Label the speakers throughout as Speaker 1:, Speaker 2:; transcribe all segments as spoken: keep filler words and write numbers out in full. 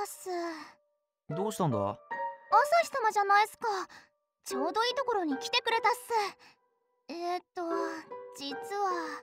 Speaker 1: す。
Speaker 2: どうしたんだ？
Speaker 1: 朝日様じゃないっすか。ちょうどいいところに来てくれたっす。えー、っと実は。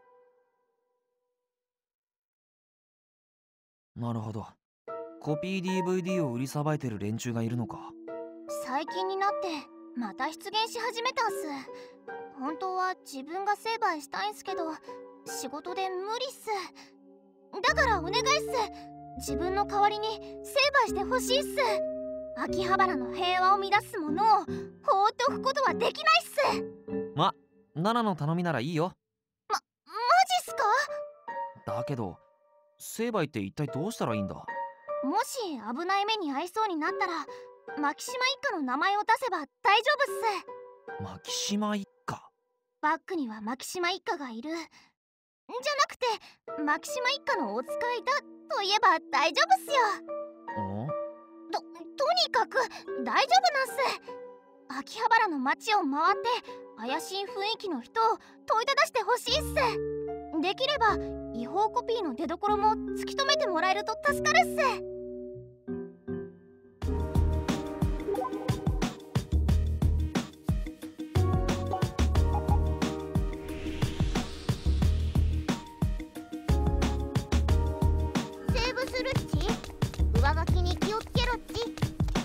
Speaker 2: なるほど。コピー ディーブイディー を売りさばいてる連中がいるのか。
Speaker 1: 最近になってまた出現し始めたんす。本当は自分が成敗したいんすけど、仕事で無理っす。だからお願いっす。自分の代わりに成敗してほしいっす。秋葉原の平和を乱すものを放っておくことはできないっす。
Speaker 2: ま、ナナの頼みならいいよ。
Speaker 1: ま、マジっすか？
Speaker 2: だけど成敗って一体どうしたらいいんだ？
Speaker 1: もし危ない目に遭いそうになったら牧島一家の名前を出せば大丈夫っす。
Speaker 2: 牧島一家？
Speaker 1: バックには牧島一家がいる。じゃなくて牧島一家のお使いだと言えば大丈夫っすよ。
Speaker 2: ん？
Speaker 1: と、とにかく大丈夫なんす。秋葉原の街を回って怪しい雰囲気の人を問いただしてほしいっす。できれば違法コピーの出所も突き止めてもらえると助かるっす。セーブするっち。上書きに気をつけろっち。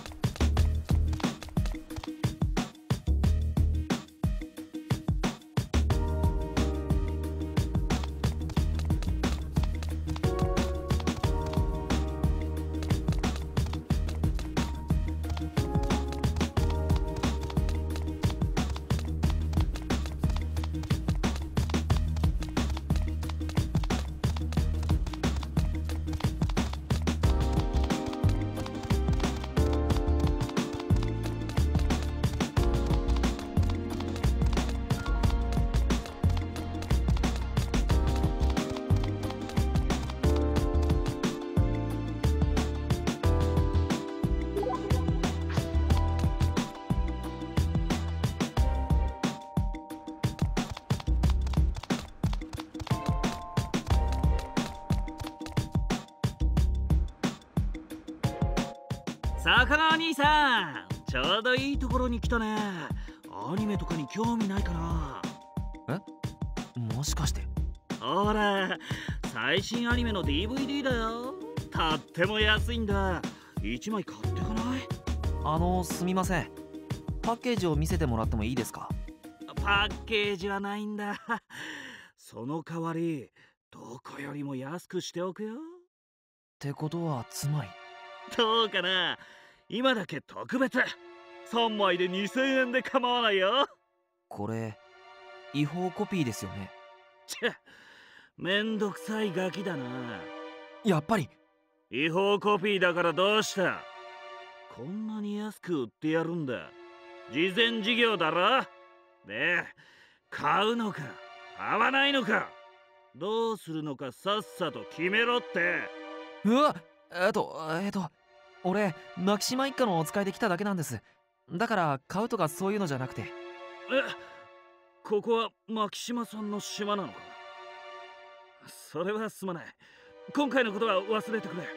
Speaker 3: 魚兄さん、ちょうどいいところに来たね。アニメとかに興味ないかな？
Speaker 2: え？もしかして。
Speaker 3: ほら、最新アニメの ディーブイディー だよ。とっても安いんだ。いちまい買ってかない？
Speaker 2: あのすみません、パッケージを見せてもらってもいいですか？
Speaker 3: パッケージはないんだ。その代わりどこよりも安くしておくよ。
Speaker 2: ってことはつまり。
Speaker 3: どうかな、今だけ特別さんまいでにせんえんで構わないよ。
Speaker 2: これ違法コピーですよね？
Speaker 3: ちゃ、めんどくさいガキだな。
Speaker 2: やっぱり
Speaker 3: 違法コピーだからどうした？こんなに安く売ってやるんだ。慈善事業だろ。で、買うのか買わないのか、どうするのかさっさと決めろって。
Speaker 2: うわっ、えっとえっと俺牧島一家のお使いで来ただけなんです。だから買うとかそういうのじゃなくて。
Speaker 3: え、ここは牧島さんの島なのか？それはすまない。今回のことは忘れてくれ。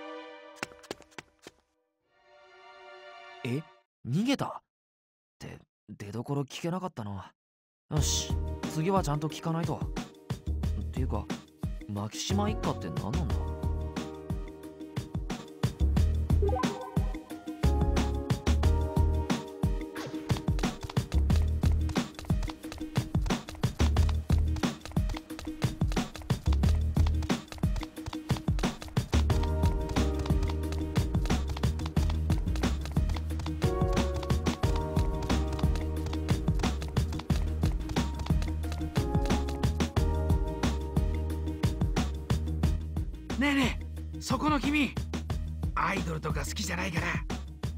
Speaker 2: え、逃げたって出どころ聞けなかったな。よし、次はちゃんと聞かないと。っていうか牧島一家って何なんだ？
Speaker 4: ねえねえ、そこの君、アイドルとか好きじゃないから。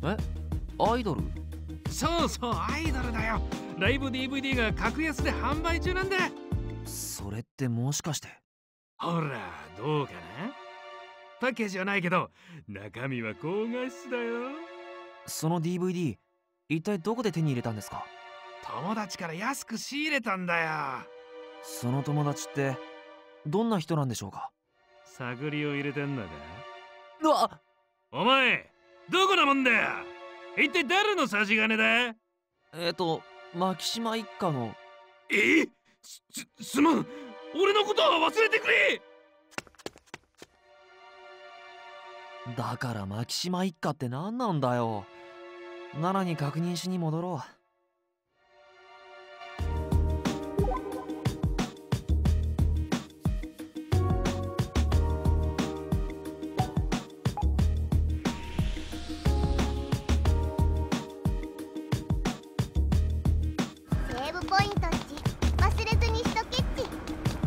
Speaker 2: え、アイドル？
Speaker 4: そうそう、アイドルだよ。ライブ ディーブイディー が格安で販売中なんだ。
Speaker 2: それってもしかして。
Speaker 4: ほらどうかな。パッケージはないけど中身は高画質だよ。
Speaker 2: その ディーブイディー 一体どこで手に入れたんですか？
Speaker 4: 友達から安く仕入れたんだよ。
Speaker 2: その友達ってどんな人なんでしょうか？
Speaker 4: 探りを入れてんのか？
Speaker 2: うわっ、
Speaker 4: お前どこなもんだよ。一体誰の差し金だ？
Speaker 2: えっと牧島一家の。
Speaker 4: えす、すまん。俺のことは忘れてくれ。
Speaker 2: だから牧島一家って何なんだよ。奈良に確認しに戻ろう。
Speaker 1: セーブポイントっち忘れずにしとけっち。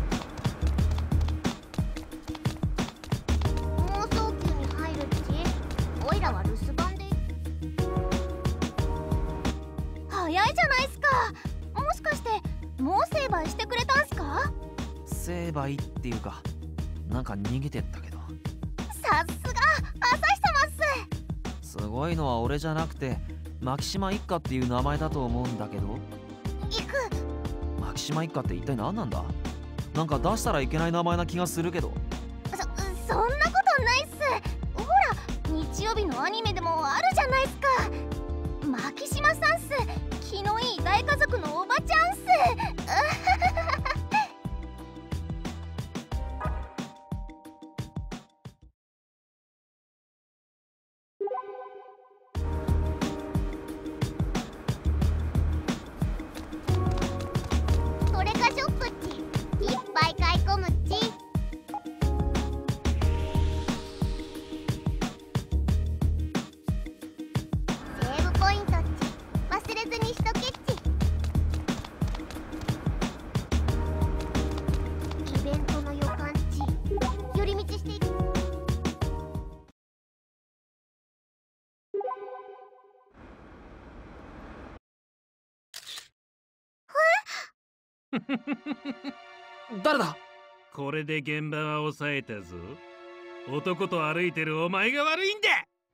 Speaker 1: 妄想球に入るっち。おいらは留守番で。早いじゃないっすか。もしかしてもう成敗してくれたんすか？
Speaker 2: 成敗っていうかなんか逃げてったけど。
Speaker 1: さすが朝日様っす。
Speaker 2: すごいのは俺じゃなくて牧島一家っていう名前だと思うんだけど。
Speaker 1: 行く。
Speaker 2: 牧島一家って一体何なんだ？なんか出したらいけない名前な気がするけど。
Speaker 1: そ、そんなことないっす。ほら日曜日のアニメでもあるじゃないっすか。牧島さんっす。気のいい大家族のおばちゃんっす。トレカショップっちいっぱい買い込むっち。セーブポイントっち忘れずにしとけっち。イベントの予感っち寄り道していく。
Speaker 2: 誰だ？
Speaker 4: これで現場は抑えたぞ。男と歩いてるお前が悪いんだ。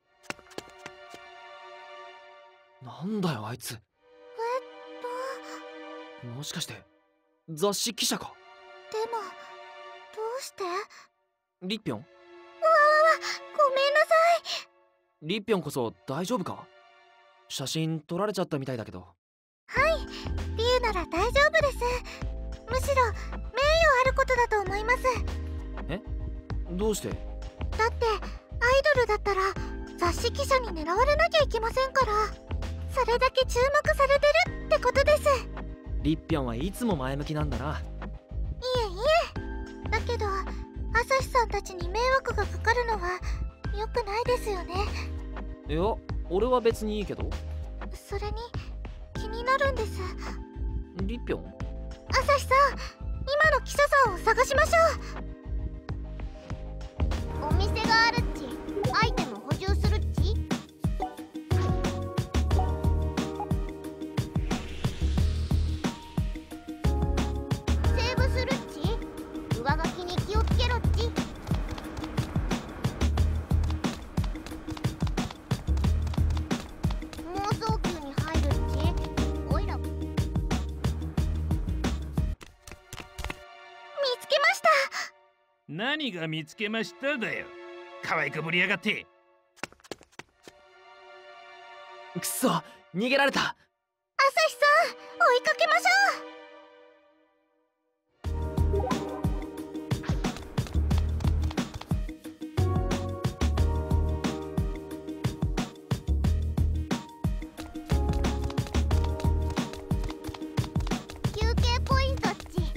Speaker 2: なんだよあいつ。
Speaker 1: えっと
Speaker 2: もしかして雑誌記者か？
Speaker 1: でもどうして？
Speaker 2: リッピョン？
Speaker 1: うわわわごめんなさい。
Speaker 2: リッピョンこそ大丈夫か？写真撮られちゃったみたいだけど。
Speaker 1: はいリュウなら大丈夫です。むしろ名誉あることだと思います。
Speaker 2: え？どうして？
Speaker 1: だってアイドルだったら雑誌記者に狙われなきゃいけませんから。それだけ注目されてるってことです。
Speaker 2: リッピョンはいつも前向きなんだな。
Speaker 1: いえいえ。だけど朝日さんたちに迷惑がかかるのは良くないですよね。
Speaker 2: いや俺は別にいいけど。
Speaker 1: それに気になるんです。
Speaker 2: リッピョン？
Speaker 1: 朝日さん今の記者さんを探しましょう。お店があるっちアイテム補充するっち。セーブするっち。上書きに気をつけろっち。妄想球に入るっち。おいら見つけました。
Speaker 4: 何が見つけましただよ。可愛くぶりやがって。
Speaker 2: くそ逃げられた。
Speaker 1: 朝日さん追いかけましょう。休憩ポイントっち。もう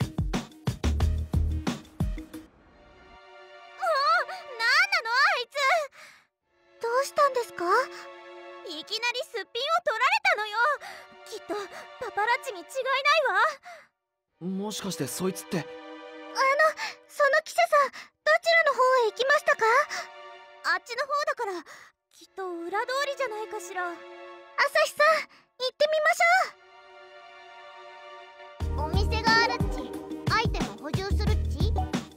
Speaker 1: なんなのあいつ。どうしたんですか？いきなりすっぴんを取られたのよ。きっとパパラッチに違いないわ。
Speaker 2: もしかしてそいつって。
Speaker 1: あのその記者さんどちらの方へ行きましたか？あっちの方だからきっと裏通りじゃないかしら。朝日さん行ってみましょう。お店があるっちアイテム補充するっち。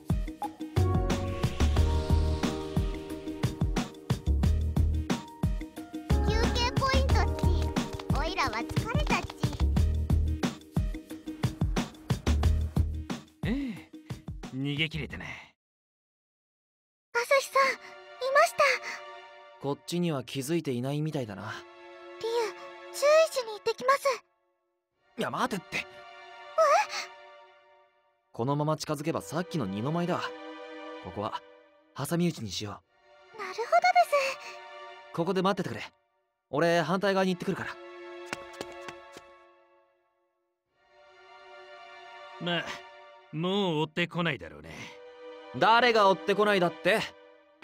Speaker 1: 休憩ポイントっち。おいらは疲れたっち。
Speaker 4: ええ、逃げ切れてね。
Speaker 1: 朝日さんいました。
Speaker 2: こっちには気づいていないみたいだな。
Speaker 1: リュウ、注意しに行ってきます。
Speaker 2: いや待てって。このまま近づけばさっきの二の舞だ。ここは挟み撃ちにしよ
Speaker 1: なるほどです。
Speaker 2: う。ここで待っててくれ。俺反対側に行ってくるから。
Speaker 4: まあもう追ってこないだろうね。
Speaker 2: 誰が追ってこないだって。
Speaker 4: なっ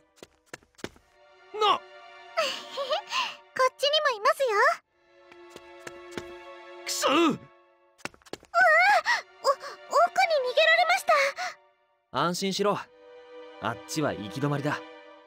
Speaker 1: こっちにもいますよ。
Speaker 4: くそ。
Speaker 1: うわあ、お奥に逃げられました。
Speaker 2: 安心しろ。あっちは行き止まりだ。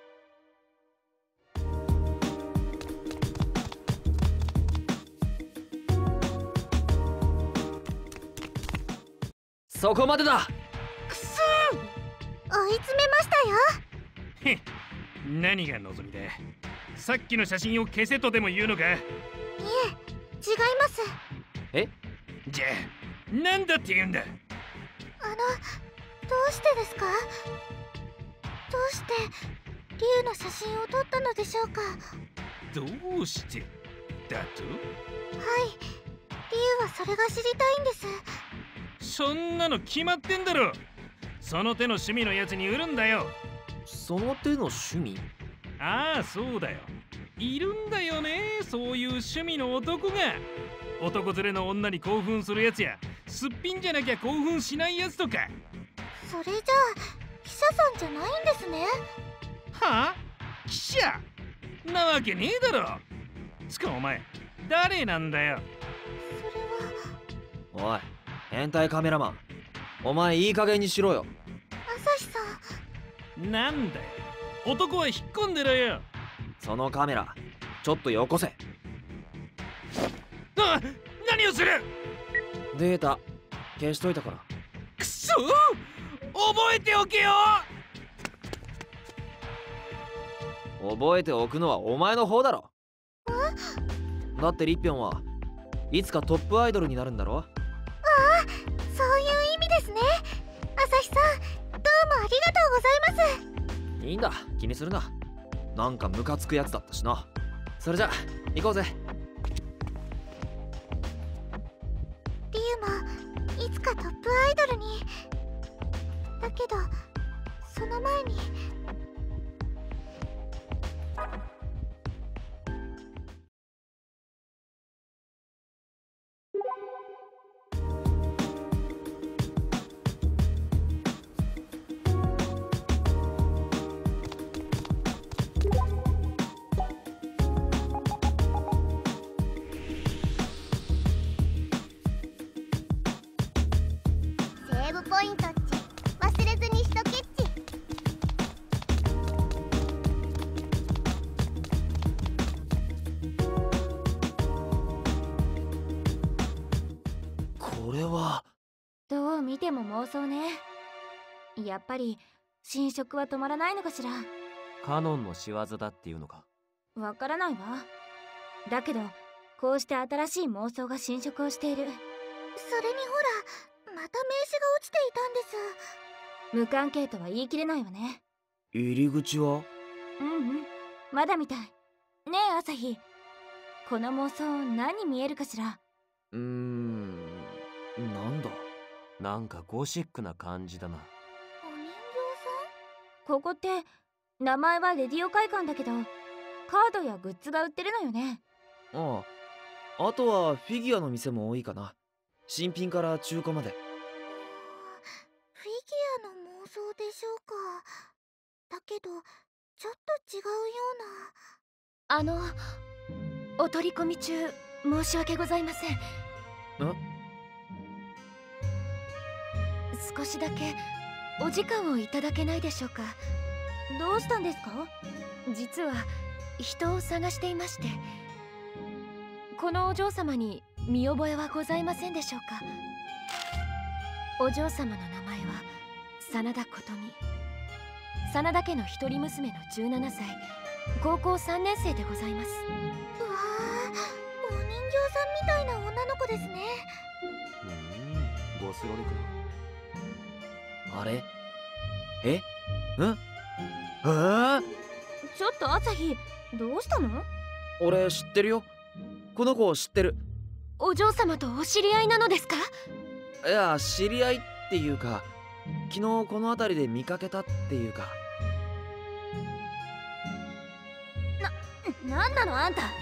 Speaker 2: そこまでだ。
Speaker 4: くそ。
Speaker 1: 追い詰めましたよ。
Speaker 4: へっ、何が望みだ。さっきの写真を消せとでも言うのか。いえ、
Speaker 1: 違います。
Speaker 4: え、じゃあなんだって言うんだ。
Speaker 1: あの、どうしてですか？どうしてリュウの写真を撮ったのでしょうか？
Speaker 4: どうしてだと？
Speaker 1: はい、リュウはそれが知りたいんです。
Speaker 4: そんなの決まってんだろ。その手の趣味のやつに売るんだよ。
Speaker 2: その手の趣味？
Speaker 4: ああ、そうだよ。いるんだよね、そういう趣味の男が。男連れの女に興奮するやつや、すっぴんじゃなきゃ興奮しないやつとか。
Speaker 1: それじゃあ記者さんじゃないんですね。
Speaker 4: はあ？記者なわけねえだろ。つかお前誰なんだよ。
Speaker 1: それは。
Speaker 2: おい、変態カメラマン、お前いい加減にしろよ。
Speaker 1: 朝日さん。
Speaker 4: なんだよ、男は引っ込んでろよ。
Speaker 2: そのカメラちょっとよこせ。
Speaker 4: あ、何をする。
Speaker 2: データ消しといたから。
Speaker 4: くそ、覚えておけよ。
Speaker 2: 覚えておくのはお前の方だろ。だってリッピョンはいつかトップアイドルになるんだろ。
Speaker 1: ああ、そういう意味ですね。朝日さん、どうもありがとうございます。
Speaker 2: いいんだ、気にするな。なんかムカつくやつだったしな。それじゃ行こうぜ。
Speaker 1: リュウもいつかトップアイドルに。だけどその前に。セーブポイントっち忘れずにしとけっち。
Speaker 2: これは
Speaker 5: どう見ても妄想ね。やっぱり侵食は止まらないのかしら。
Speaker 6: カノンの仕業だっていうのか。
Speaker 5: わからないわ。だけどこうして新しい妄想が侵食をしている。
Speaker 1: それにほら、また名刺が落ちていたんです。
Speaker 5: 無関係とは言い切れないわね。
Speaker 2: 入り口は？
Speaker 5: うんうん、まだみたい。ねえ朝日、この妄想何見えるかしら。
Speaker 2: うーん、なんだ。
Speaker 6: なんかゴシックな感じだな。
Speaker 1: お人形
Speaker 5: ここって名前はレディオ会館だけど、カードやグッズが売ってるのよね。
Speaker 2: ああ、あとはフィギュアの店も多いかな。新品から中古まで。
Speaker 1: さん。フィギュアの妄想でしょうか。だけどちょっと違うような。
Speaker 5: あの、お取り込み中申し訳ございません。少しだけお時間をいただけないでしょうか。どうしたんですか？実は人を探していまして。このお嬢様に見覚えはございませんでしょうか？お嬢様の名前は真田琴美。真田家の一人娘のじゅうななさい、高校さんねん生でございます。
Speaker 1: うわー、お人形さんみたいな女の子ですね。
Speaker 6: うーん、ゴスロリか。
Speaker 2: あれ？え？ん？えー？
Speaker 5: ちょっと朝日、
Speaker 1: どうしたの？
Speaker 2: 俺知ってるよ。この子知ってる。
Speaker 5: お嬢様とお知り合いなのですか？
Speaker 2: いや、知り合いっていうか、昨日この辺りで見かけたっていうか。
Speaker 1: な、なんなのあんた。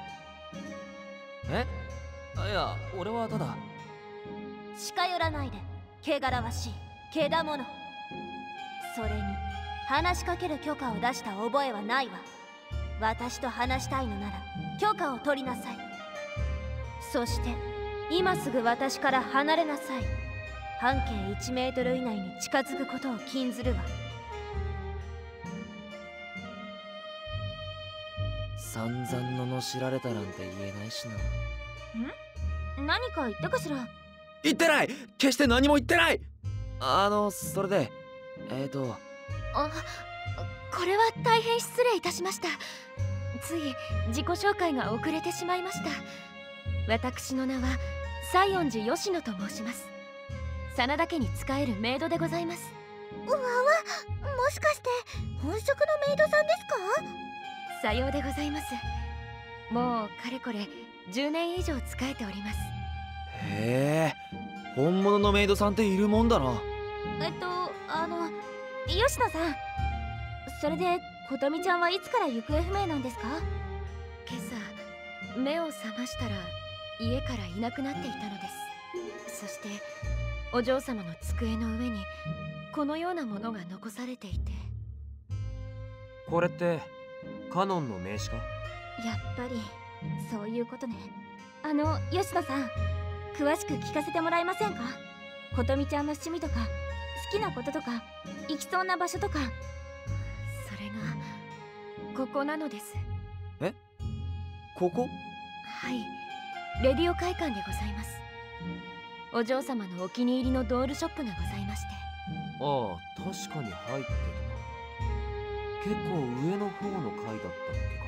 Speaker 2: え？いや、俺はただ。
Speaker 1: 近寄らないで。汚らわしいけだもの。それに話しかける許可を出した覚えはないわ。私と話したいのなら許可を取りなさい。そして今すぐ私から離れなさい。半径いちメートル以内に近づくことを禁ずるわ。
Speaker 2: 散々罵られたなんて言えないしな。
Speaker 1: ん？何か言ったかしら？
Speaker 2: 言ってない。決して何も言ってない。あのそれでえーと
Speaker 5: あ、これは大変失礼いたしました。つい自己紹介が遅れてしまいました。私の名は西園寺吉野と申します。真田家に仕えるメイドでございます。
Speaker 1: うわわ、もしかして本職のメイドさんですか？
Speaker 5: さようでございます。もうかれこれじゅうねん以上仕えております。
Speaker 2: へえ、本物のメイドさんっているもんだな。
Speaker 1: えっとあの吉野さん、それで琴美ちゃんはいつから行方不明なんですか？
Speaker 5: 今朝目を覚ましたら家からいなくなっていたのです。そしてお嬢様の机の上にこのようなものが残されていて。
Speaker 6: これってカノンの名刺か？
Speaker 1: やっぱりそういうことね。あの吉野さん、詳しく聞かせてもらえませんか？琴美ちゃんの趣味とか好きなこととか行きそうな場所とか。
Speaker 5: それがここなのです。
Speaker 2: え？ここ？
Speaker 5: はい、レディオ会館でございます。お嬢様のお気に入りのドールショップがございまして。
Speaker 6: ああ、確かに入ってたな。結構上の方の階だったっ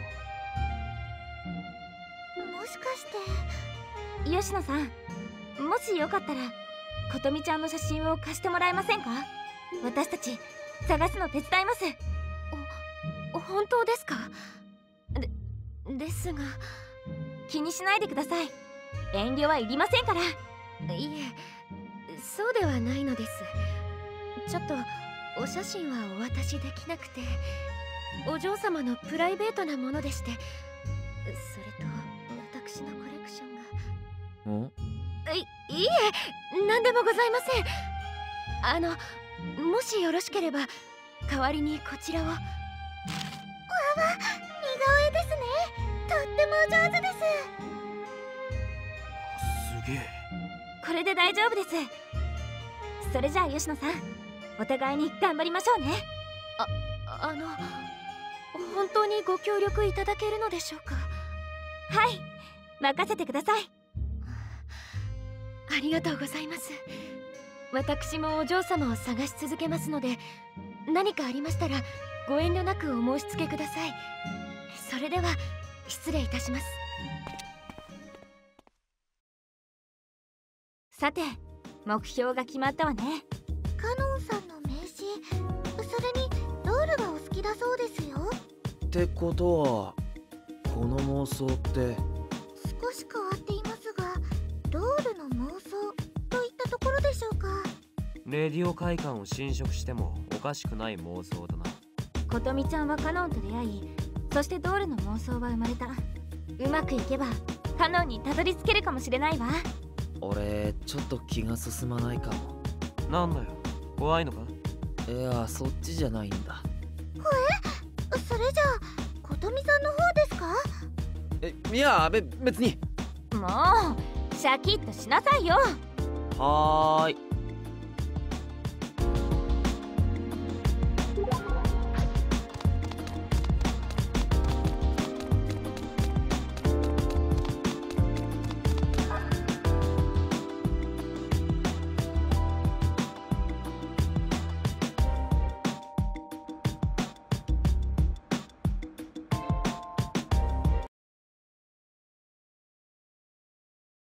Speaker 6: けか。
Speaker 1: もしかして吉野さん、もしよかったら琴美ちゃんの写真を貸してもらえませんか？私たち探すの手伝います。
Speaker 5: お、本当ですか？で、ですが。
Speaker 1: 気にしないでください。遠慮はいりませんから。
Speaker 5: いえ、そうではないのです。ちょっとお写真はお渡しできなくて、お嬢様のプライベートなものでして、それと私のコレクションが。
Speaker 2: ん？
Speaker 5: い、いいえ、何でもございません。あの、もしよろしければ代わりにこちらを。わわ、
Speaker 1: 似顔絵ですね。とってもお上手です。
Speaker 6: すげえ。
Speaker 1: これで大丈夫です。それじゃあ吉野さん、お互いに頑張りましょうね。
Speaker 5: あ、あの本当にご協力いただけるのでしょうか？
Speaker 1: はい、任せてください。
Speaker 5: ありがとうございます。私もお嬢様を探し続けますので、何かありましたらご遠慮なくお申し付けください。それでは失礼いたします。
Speaker 1: さて、目標が決まったわね。カノンさんの名刺、それにドールがお好きだそうですよ。
Speaker 2: ってことはこの妄想って
Speaker 1: 少し変わっていますが、ドールの妄想といったところでしょうか。
Speaker 6: レディオ会館を侵食してもおかしくない妄想だな。
Speaker 1: 琴美ちゃんはカノンと出会い、そしてドールの妄想は生まれた。うまくいけばカノンにたどり着けるかもしれないわ。
Speaker 2: 俺ちょっと気が進まないかも。
Speaker 6: なんだよ、怖いのか？
Speaker 2: いや、そっちじゃないんだ。
Speaker 1: え？それじゃあ琴美さんの方ですか？
Speaker 2: え、いや、べ別に。
Speaker 1: もうシャキッとしなさいよ。
Speaker 2: はーい。